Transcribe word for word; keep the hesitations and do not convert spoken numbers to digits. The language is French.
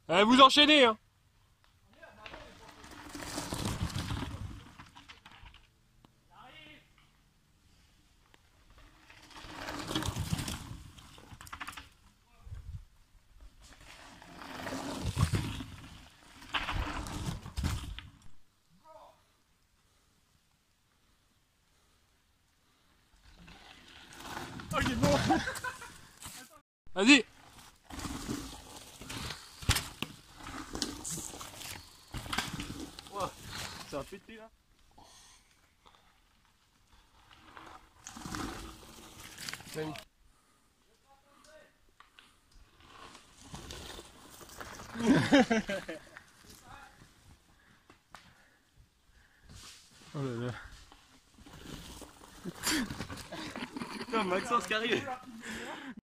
Eh, vous enchaînez, hein. Oh, il est mort. Vas-y. Wow. Ça va péter là. Salut. Oh là là. Putain, Maxence qui arrive.